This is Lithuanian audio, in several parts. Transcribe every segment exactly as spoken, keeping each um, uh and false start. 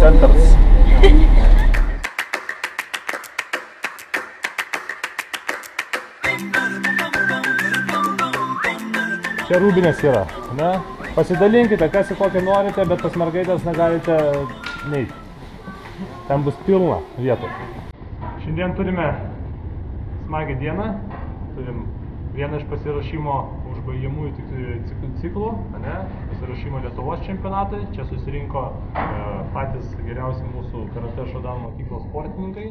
centers. Čia rūbinės yra, ne? Pasidalinkite, kas į kokią norite, bet pas mergaitės negalite neiti. Ten bus pilna vietų. Šiandien turime smagią dieną. Turim vieną iš pasiruošimo užbaigiamųjų ciklų, ne? Pasiruošimo Lietuvos čempionatai. Čia susirinko e, patys geriausi mūsų Karate Shodan mokyklos sportininkai.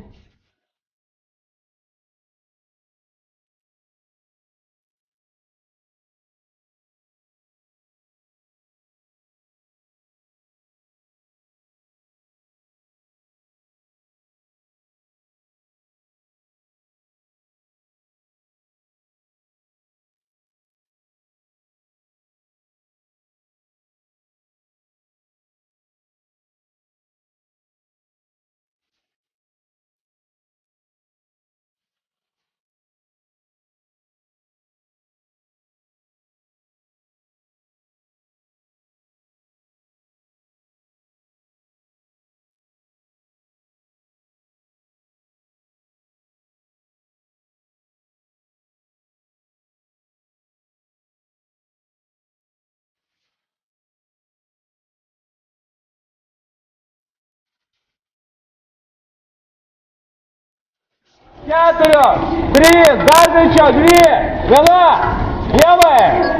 Keturios, trys, dar greičiau, dvi, viena, dievai!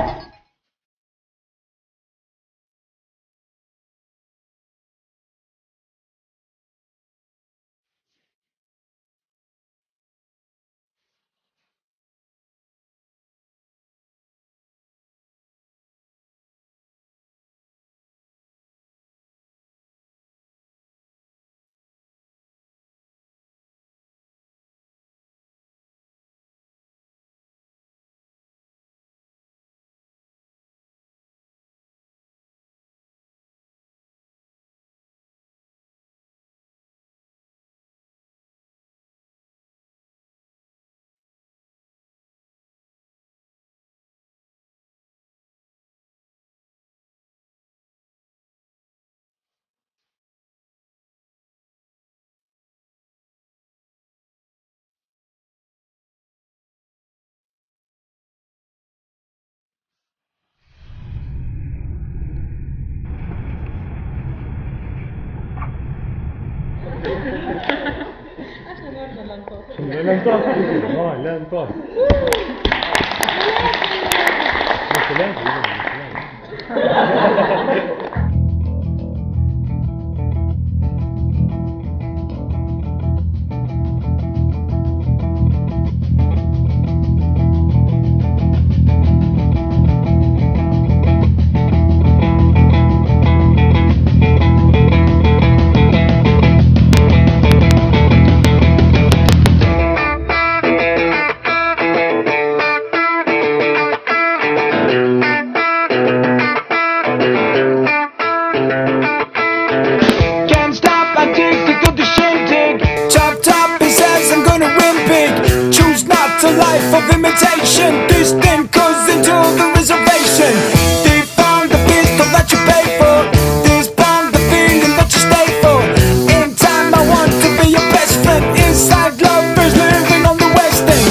Aš nenoriu lentos. Lentos, o, lentos. Nusilenk, nusilenk. Life of imitation, this thing goes into the reservation. They found the pistol that you pay for. This found the feeling that you stay for. In time I want to be your best friend. Inside lovers living on the west end.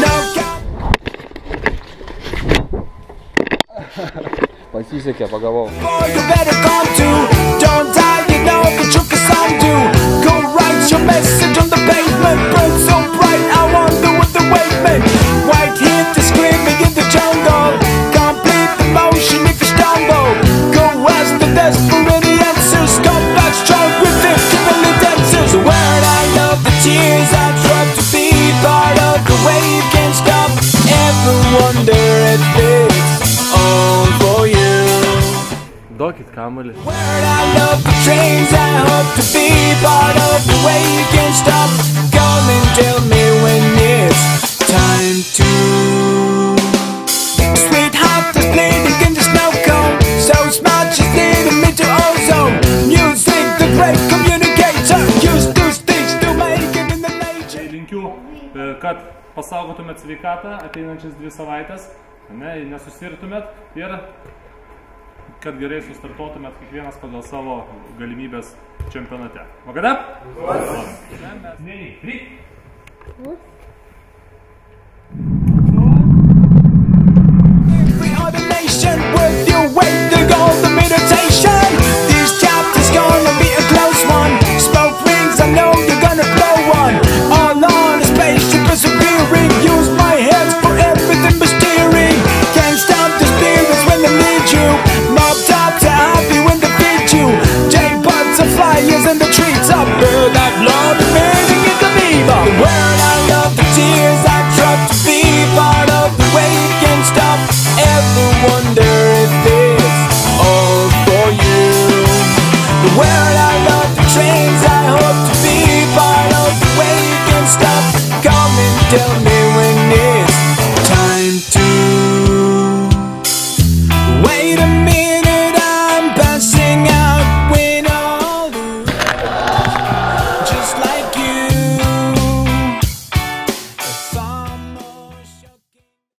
Pasisekė, pagavau. You better come to. Don't die, you know the truth is undo. Go write your message on the pavement. Burn so bright, I wonder what the wave meant. White heat is screaming in the jungle. Complete the motion if you stumble. Go ask the desperate any answers. Come back strong with it, given dancers. The word I love, the tears I tried to be part of the way you can't stop. Ever wonder if it's all for you? Duokit kamuolį. Word I love, the trains I hope to be part of the way you can't stop. Come and tell me when it's time to. Sweetheart is bleeding in the snow cone. So smart she's leading me to ozone. Music, the great communicator. Use those things to make it in the nature. Linkiu, kad pasaugotumėt sveikatą ateinančias dvi savaitės, ne, nesusirtumėt ir kad gerai sustartuotumėt kiekvienas pagal savo galimybės čempionate. O kada? Nei, ryk. Every other nation worth your weight